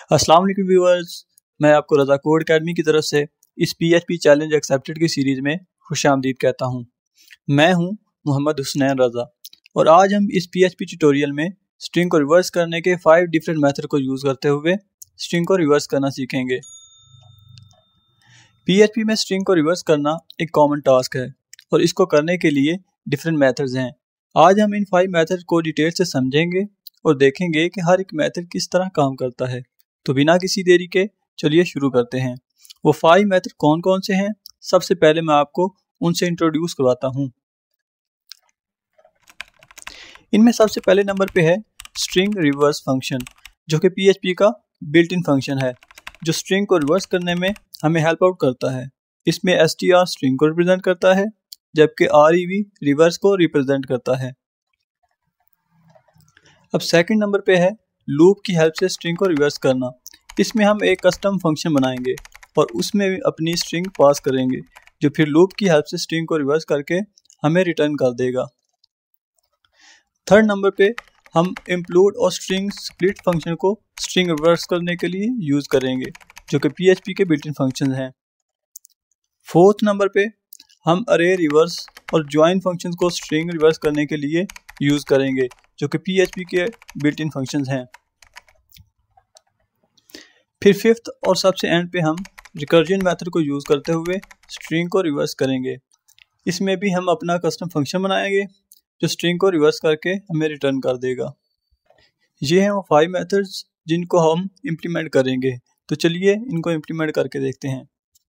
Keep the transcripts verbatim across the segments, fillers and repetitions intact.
अस्सलाम वालेकुम व्यूअर्स, मैं आपको रज़ा कोड अकेडमी की तरफ से इस पीएचपी चैलेंज एक्सेप्टेड की सीरीज़ में खुशामदीद कहता हूं। मैं हूं मोहम्मद हुसनैन रज़ा और आज हम इस पीएचपी ट्यूटोरियल में स्ट्रिंग को रिवर्स करने के फाइव डिफरेंट मेथड को यूज़ करते हुए स्ट्रिंग को रिवर्स करना सीखेंगे। पीएचपी में स्ट्रिंग को रिवर्स करना एक कॉमन टास्क है और इसको करने के लिए डिफरेंट मेथड्स हैं। आज हम इन फाइव मेथड को डिटेल से समझेंगे और देखेंगे कि हर एक मेथड किस तरह काम करता है। तो बिना किसी देरी के चलिए शुरू करते हैं। वो फाइव मेथड कौन कौन से हैं, सबसे पहले मैं आपको उनसे इंट्रोड्यूस करवाता हूँ। इनमें सबसे पहले नंबर पे है स्ट्रिंग रिवर्स फंक्शन, जो कि पीएचपी का बिल्ट इन फंक्शन है जो स्ट्रिंग को रिवर्स करने में हमें हेल्प आउट करता है। इसमें str स्ट्रिंग को रिप्रेजेंट करता है जबकि rev रिवर्स को रिप्रेजेंट करता है। अब सेकंड नंबर पे है लूप की हेल्प से स्ट्रिंग को रिवर्स करना। इसमें हम एक कस्टम फंक्शन बनाएंगे और उसमें अपनी स्ट्रिंग पास करेंगे जो फिर लूप की हेल्प से स्ट्रिंग को रिवर्स करके हमें रिटर्न कर देगा। थर्ड नंबर पे हम इंक्लूड और स्ट्रिंग स्प्लिट फंक्शन को स्ट्रिंग रिवर्स करने के लिए यूज करेंगे जो कि पीएचपी के बिल्ट इन फंक्शन हैं। फोर्थ नंबर पे हम अरे रिवर्स और ज्वाइन फंक्शंस को स्ट्रिंग रिवर्स करने के लिए यूज करेंगे जो कि पीएचपी के बिल्ट इन फंक्शंस हैं। फिर फिफ्थ और सबसे एंड पे हम रिकर्जन मेथड को यूज करते हुए स्ट्रिंग को रिवर्स करेंगे। इसमें भी हम अपना कस्टम फंक्शन बनाएंगे जो स्ट्रिंग को रिवर्स करके हमें रिटर्न कर देगा। ये हैं वो फाइव मेथड्स जिनको हम इम्प्लीमेंट करेंगे। तो चलिए इनको इम्प्लीमेंट करके देखते हैं।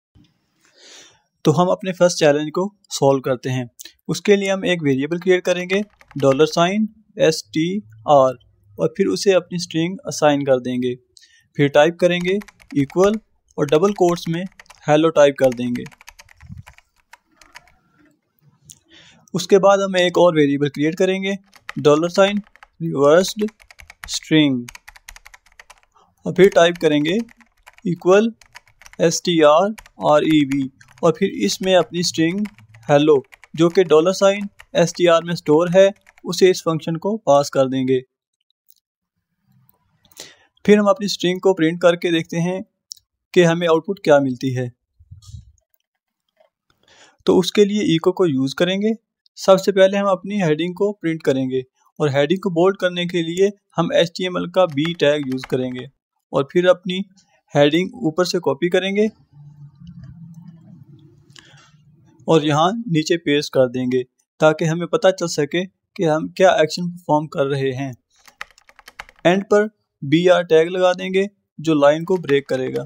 तो हम अपने फर्स्ट चैलेंज को सॉल्व करते हैं। उसके लिए हम एक वेरिएबल क्रिएट करेंगे dollar sign S T R और फिर उसे अपनी स्ट्रिंग असाइन कर देंगे। फिर टाइप करेंगे इक्वल और डबल कोट्स में हेलो टाइप कर देंगे। उसके बाद हम एक और वेरिएबल क्रिएट करेंगे डॉलर साइन रिवर्स्ड स्ट्रिंग और फिर टाइप करेंगे equal S T R R E V और फिर इसमें अपनी स्ट्रिंग हेलो जो कि dollar sign S T R में स्टोर है उसे इस फंक्शन को पास कर देंगे। फिर हम अपनी स्ट्रिंग को प्रिंट करके देखते हैं कि हमें आउटपुट क्या मिलती है। तो उसके लिए इको को यूज करेंगे। सबसे पहले हम अपनी हेडिंग को प्रिंट करेंगे और हेडिंग को बोल्ड करने के लिए हम एच टी एम एल का बी टैग यूज करेंगे और फिर अपनी हेडिंग ऊपर से कॉपी करेंगे और यहाँ नीचे पेस्ट कर देंगे ताकि हमें पता चल सके कि हम क्या एक्शन परफॉर्म कर रहे हैं। एंड पर बी आर टैग लगा देंगे जो लाइन को ब्रेक करेगा।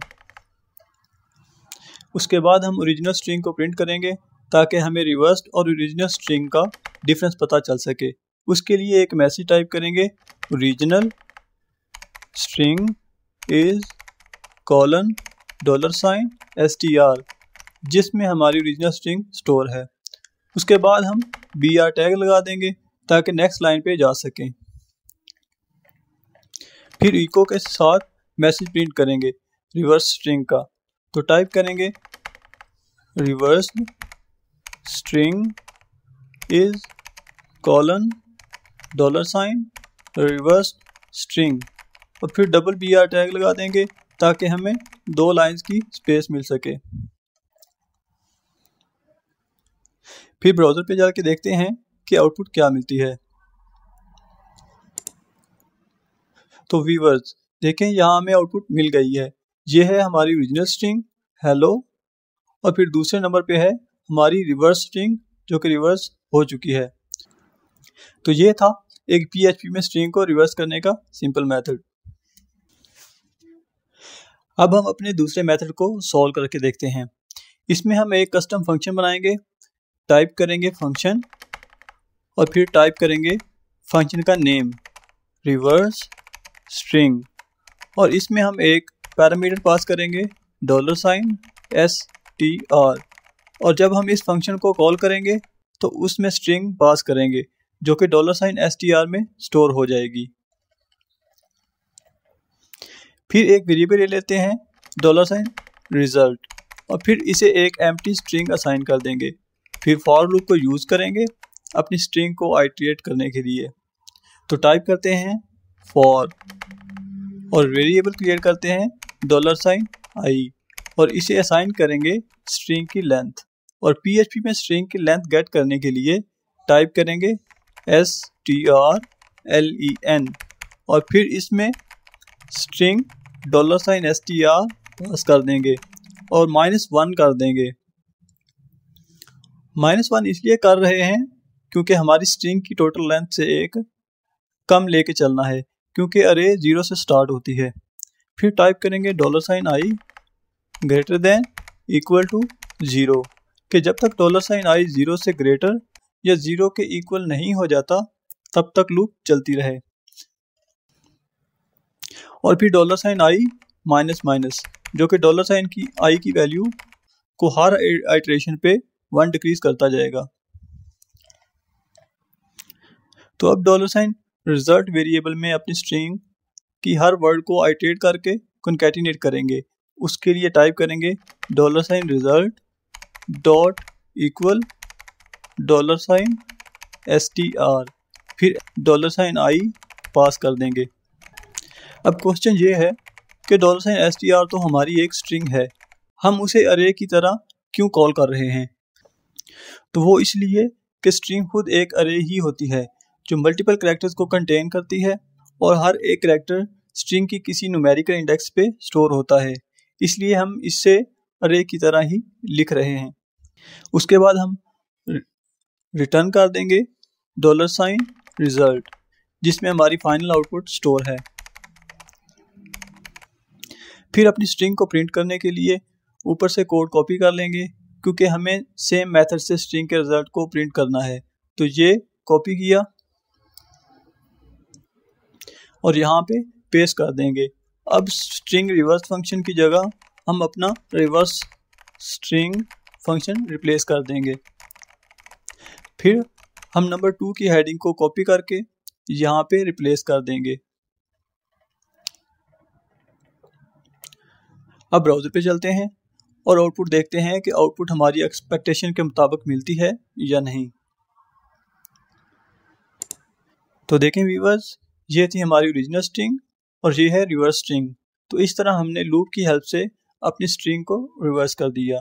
उसके बाद हम ओरिजिनल स्ट्रिंग को प्रिंट करेंगे ताकि हमें रिवर्स्ड और ओरिजिनल स्ट्रिंग का डिफरेंस पता चल सके। उसके लिए एक मैसेज टाइप करेंगे original string is colon dollar sign S T R जिसमें हमारी ओरिजिनल स्ट्रिंग स्टोर है। उसके बाद हम बी आर टैग लगा देंगे ताकि नेक्स्ट लाइन पे जा सकें। फिर इको के साथ मैसेज प्रिंट करेंगे रिवर्स स्ट्रिंग का। तो टाइप करेंगे reverse string is colon dollar sign reverse string और फिर डबल बी आर टैग लगा देंगे ताकि हमें दो लाइंस की स्पेस मिल सके। फिर ब्राउज़र पे जाके देखते हैं कि आउटपुट क्या मिलती है। तो व्यूअर्स देखें यहाँ हमें आउटपुट मिल गई है। ये है हमारी ओरिजिनल स्ट्रिंग हेलो और फिर दूसरे नंबर पे है हमारी रिवर्स स्ट्रिंग जो कि रिवर्स हो चुकी है। तो ये था एक पीएचपी में स्ट्रिंग को रिवर्स करने का सिंपल मेथड। अब हम अपने दूसरे मेथड को सॉल्व करके देखते हैं। इसमें हम एक कस्टम फंक्शन बनाएंगे। टाइप करेंगे फंक्शन और फिर टाइप करेंगे फंक्शन का नेम रिवर्स स्ट्रिंग और इसमें हम एक पैरामीटर पास करेंगे dollar sign S T R और जब हम इस फंक्शन को कॉल करेंगे तो उसमें स्ट्रिंग पास करेंगे जो कि dollar sign S T R में स्टोर हो जाएगी। फिर एक वेरिएबल ले लेते हैं डॉलर साइन रिजल्ट और फिर इसे एक एम्प्टी स्ट्रिंग असाइन कर देंगे। फिर फॉर लूप को यूज करेंगे अपनी स्ट्रिंग को आइटरेट करने के लिए। तो टाइप करते हैं फॉर और वेरिएबल क्रिएट करते हैं डॉलर साइन आई और इसे असाइन करेंगे स्ट्रिंग की लेंथ। और पीएचपी में स्ट्रिंग की लेंथ गेट करने के लिए टाइप करेंगे S T R L E N और फिर इसमें string dollar sign S T R pass कर देंगे और माइनस वन कर देंगे। माइनस वन इसलिए कर रहे हैं क्योंकि हमारी स्ट्रिंग की टोटल लेंथ से एक कम लेके चलना है, क्योंकि अरे जीरो से स्टार्ट होती है। फिर टाइप करेंगे dollar sign I greater than equal to zero, कि जब तक डॉलर साइन आई ज़ीरो से ग्रेटर या ज़ीरो के इक्वल नहीं हो जाता तब तक लूप चलती रहे। और फिर dollar sign I minus minus, जो कि डॉलर साइन की आई की वैल्यू को हर आइटरेशन पे वन डिक्रीज करता जाएगा। तो अब डॉलर साइन रिजल्ट वेरिएबल में अपनी स्ट्रिंग की हर वर्ड को आइटरेट करके कॉन्कैटिनेट करेंगे। उसके लिए टाइप करेंगे dollar sign result dot equal dollar sign S T R, फिर डॉलर साइन आई पास कर देंगे। अब क्वेश्चन ये है कि dollar sign S T R तो हमारी एक स्ट्रिंग है, हम उसे अरे की तरह क्यों कॉल कर रहे हैं? तो वो इसलिए कि स्ट्रिंग खुद एक अरे ही होती है जो मल्टीपल कैरेक्टर्स को कंटेन करती है और हर एक कैरेक्टर स्ट्रिंग की किसी न्यूमेरिकल इंडेक्स पे स्टोर होता है, इसलिए हम इससे अरे की तरह ही लिख रहे हैं। उसके बाद हम रिटर्न कर देंगे डॉलर साइन रिजल्ट, जिसमें हमारी फाइनल आउटपुट स्टोर है। फिर अपनी स्ट्रिंग को प्रिंट करने के लिए ऊपर से कोड कॉपी कर लेंगे, क्योंकि हमें सेम मेथड से स्ट्रिंग के रिजल्ट को प्रिंट करना है। तो ये कॉपी किया और यहाँ पे पेस्ट कर देंगे। अब स्ट्रिंग रिवर्स फंक्शन की जगह हम अपना रिवर्स स्ट्रिंग फंक्शन रिप्लेस कर देंगे। फिर हम नंबर टू की हेडिंग को कॉपी करके यहाँ पे रिप्लेस कर देंगे। अब ब्राउज़र पे चलते हैं और आउटपुट देखते हैं कि आउटपुट हमारी एक्सपेक्टेशन के मुताबिक मिलती है या नहीं। तो देखें व्यूअर्स, ये थी हमारी ओरिजिनल स्ट्रिंग और ये है रिवर्स स्ट्रिंग। तो इस तरह हमने लूप की हेल्प से अपनी स्ट्रिंग को रिवर्स कर दिया।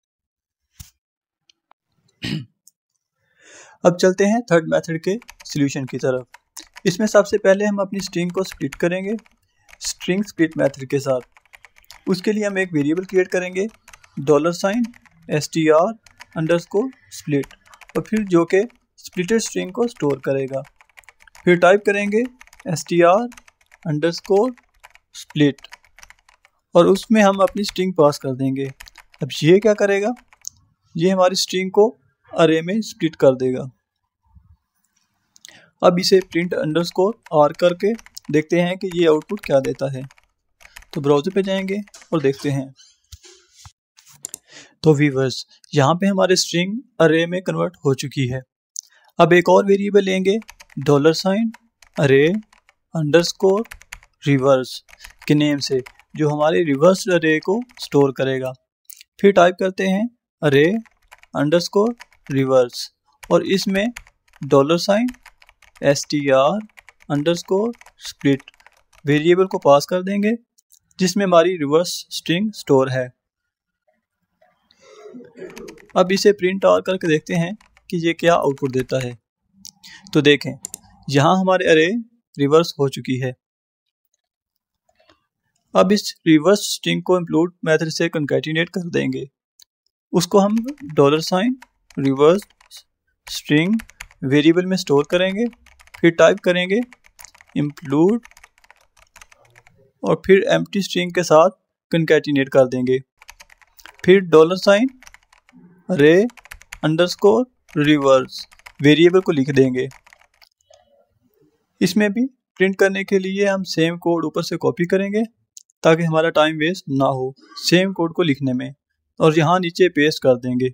अब चलते हैं थर्ड मेथड के सॉल्यूशन की तरफ। इसमें सबसे पहले हम अपनी स्ट्रिंग को स्प्लिट करेंगे स्ट्रिंग स्प्लिट मेथड के साथ। उसके लिए हम एक वेरिएबल क्रिएट करेंगे dollar sign S T R underscore split, और फिर जो कि स्प्लिटेड स्ट्रिंग को स्टोर करेगा। फिर टाइप करेंगे S T R underscore split और उसमें हम अपनी स्ट्रिंग पास कर देंगे। अब ये क्या करेगा, ये हमारी स्ट्रिंग को अरे में स्प्लिट कर देगा। अब इसे प्रिंट अंडरस्कोर आर करके देखते हैं कि ये आउटपुट क्या देता है। तो ब्राउज़र पे जाएंगे और देखते हैं। तो व्यूअर्स, यहाँ पे हमारे स्ट्रिंग अरे में कन्वर्ट हो चुकी है। अब एक और वेरिएबल लेंगे dollar sign array underscore reverse के नेम से, जो हमारे रिवर्स अरे को स्टोर करेगा। फिर टाइप करते हैं अरे अंडरस्कोर रिवर्स और इसमें dollar sign S T R underscore split variable को पास कर देंगे, जिसमें हमारी रिवर्स स्ट्रिंग स्टोर है। अब इसे प्रिंट आर करके देखते हैं कि ये क्या आउटपुट देता है। तो देखें, यहाँ हमारे अरे रिवर्स हो चुकी है। अब इस रिवर्स स्ट्रिंग को इंक्लूड मेथड से कॉन्कैटिनेट कर देंगे। उसको हम dollar sign reverse string variable में स्टोर करेंगे। फिर टाइप करेंगे इंक्लूड और फिर एम्प्टी स्ट्रिंग के साथ कॉन्कैटिनेट कर देंगे। फिर dollar sign array underscore reverse variable को लिख देंगे। इसमें भी प्रिंट करने के लिए हम सेम कोड ऊपर से कॉपी करेंगे ताकि हमारा टाइम वेस्ट ना हो सेम कोड को लिखने में, और यहाँ नीचे पेस्ट कर देंगे।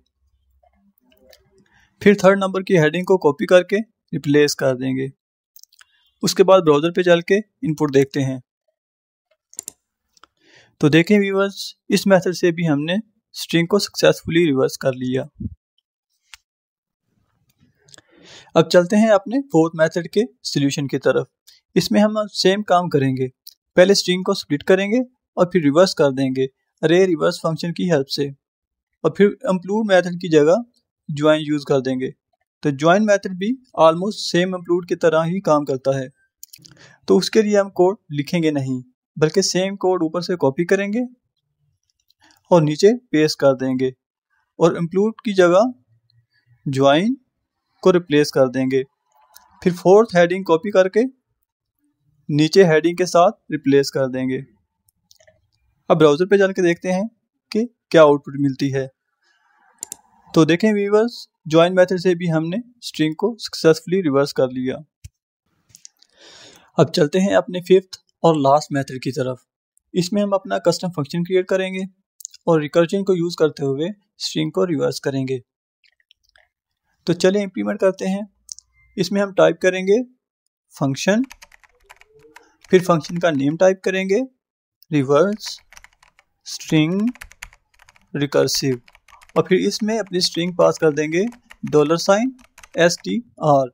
फिर थर्ड नंबर की हेडिंग को कॉपी करके रिप्लेस कर देंगे। उसके बाद ब्राउज़र पे चल के इनपुट देखते हैं। तो देखें व्यूअर्स, इस मेथड से भी हमने स्ट्रिंग को सक्सेसफुली रिवर्स कर लिया। अब चलते हैं अपने फोर्थ मेथड के सॉल्यूशन की तरफ। इसमें हम सेम काम करेंगे। पहले स्ट्रिंग को स्प्लिट करेंगे और फिर रिवर्स कर देंगे अरे रिवर्स फंक्शन की हेल्प से, और फिर इंक्लूड मेथड की जगह ज्वाइन यूज कर देंगे। तो ज्वाइन मेथड भी ऑलमोस्ट सेम इंक्लूड की तरह ही काम करता है। तो उसके लिए हम कोड लिखेंगे नहीं, बल्कि सेम कोड ऊपर से कॉपी करेंगे और नीचे पेस्ट कर देंगे और इंक्लूड की जगह ज्वाइन को रिप्लेस कर देंगे। फिर फोर्थ हेडिंग कॉपी करके नीचे हेडिंग के साथ रिप्लेस कर देंगे। अब ब्राउज़र पे जाकर देखते हैं कि क्या आउटपुट मिलती है। तो देखें व्यूअर्स, ज्वाइन मेथड से भी हमने स्ट्रिंग को सक्सेसफुली रिवर्स कर लिया। अब चलते हैं अपने फिफ्थ और लास्ट मेथड की तरफ। इसमें हम अपना कस्टम फंक्शन क्रिएट करेंगे और रिकर्जन को यूज़ करते हुए स्ट्रिंग को रिवर्स करेंगे। तो चलिए इम्प्लीमेंट करते हैं। इसमें हम टाइप करेंगे फंक्शन, फिर फंक्शन का नेम टाइप करेंगे रिवर्स स्ट्रिंग रिकर्सिव, और फिर इसमें अपनी स्ट्रिंग पास कर देंगे dollar sign S T R.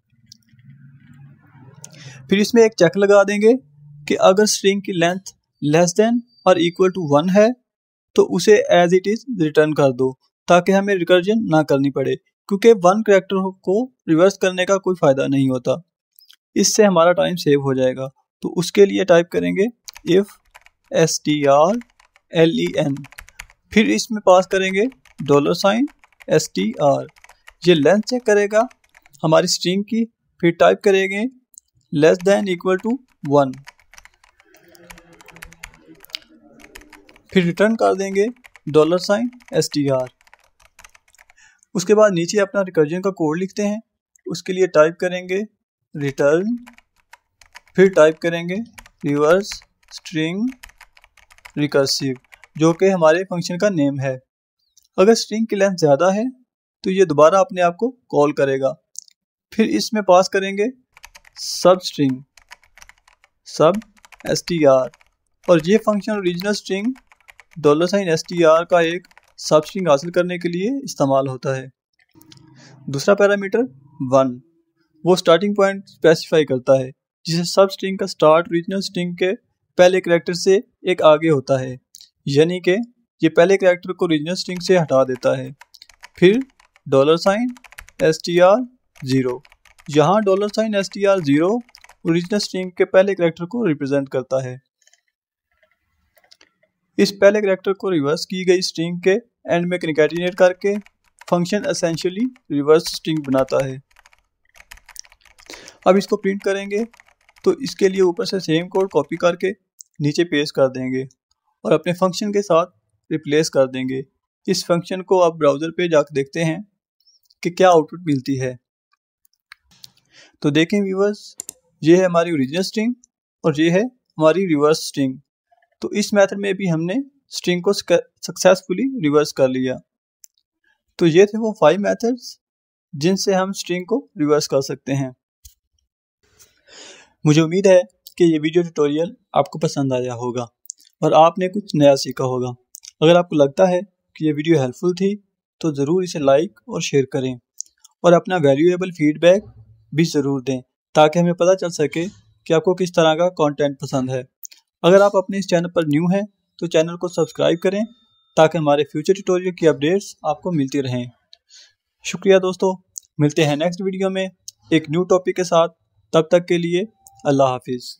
फिर इसमें एक चेक लगा देंगे कि अगर स्ट्रिंग की लेंथ लेस देन और इक्वल टू वन है तो उसे एज इट इज रिटर्न कर दो, ताकि हमें रिकर्जन ना करनी पड़े, क्योंकि वन कैरेक्टर को रिवर्स करने का कोई फायदा नहीं होता। इससे हमारा टाइम सेव हो जाएगा। तो उसके लिए टाइप करेंगे if S T R L E N, फिर इसमें पास करेंगे dollar sign S T R. ये लेंथ चेक करेगा हमारी स्ट्रिंग की, फिर टाइप करेंगे less than equal to one, फिर रिटर्न कर देंगे dollar sign S T R. उसके बाद नीचे अपना रिकर्जन का कोड लिखते हैं। उसके लिए टाइप करेंगे रिटर्न, फिर टाइप करेंगे रिवर्स स्ट्रिंग रिकर्सिव, जो कि हमारे फंक्शन का नेम है। अगर स्ट्रिंग की लेंथ ज़्यादा है तो ये दोबारा अपने आप को कॉल करेगा। फिर इसमें पास करेंगे सब स्ट्रिंग सब एस टी आर, और ये function original string dollar sign S T R का एक सब स्ट्रिंग हासिल करने के लिए इस्तेमाल होता है। दूसरा पैरामीटर वन, वो स्टार्टिंग पॉइंट स्पेसिफाई करता है, जिसे सब स्ट्रिंग का स्टार्ट ओरिजिनल स्ट्रिंग के पहले कैरेक्टर से एक आगे होता है, यानी कि ये पहले कैरेक्टर को ओरिजिनल स्ट्रिंग से हटा देता है। फिर dollar sign S T R zero, यहाँ dollar sign S T R zero original string के पहले कैरेक्टर को रिप्रेजेंट करता है। इस पहले कैरेक्टर को रिवर्स की गई स्ट्रिंग के एंड में कॉन्कैटिनेट करके फंक्शन एसेंशियली रिवर्स स्ट्रिंग बनाता है। अब इसको प्रिंट करेंगे, तो इसके लिए ऊपर से सेम कोड कॉपी करके नीचे पेस्ट कर देंगे और अपने फंक्शन के साथ रिप्लेस कर देंगे। इस फंक्शन को आप ब्राउज़र पे जाकर देखते हैं कि क्या आउटपुट मिलती है। तो देखें व्यूअर्स, ये है हमारी ओरिजिनल स्ट्रिंग और ये है हमारी रिवर्स स्ट्रिंग। तो इस मेथड में भी हमने स्ट्रिंग को सक्सेसफुली रिवर्स कर लिया। तो ये थे वो फाइव मेथड्स जिनसे हम स्ट्रिंग को रिवर्स कर सकते हैं। मुझे उम्मीद है कि ये वीडियो ट्यूटोरियल आपको पसंद आया होगा और आपने कुछ नया सीखा होगा। अगर आपको लगता है कि ये वीडियो हेल्पफुल थी तो ज़रूर इसे लाइक और शेयर करें और अपना वैल्यूएबल फीडबैक भी ज़रूर दें, ताकि हमें पता चल सके कि आपको किस तरह का कंटेंट पसंद है। अगर आप अपने इस चैनल पर न्यू हैं तो चैनल को सब्सक्राइब करें, ताकि हमारे फ्यूचर ट्यूटोरियल की अपडेट्स आपको मिलती रहें। शुक्रिया दोस्तों, मिलते हैं नेक्स्ट वीडियो में एक न्यू टॉपिक के साथ। तब तक के लिए अल्लाह हाफिज़।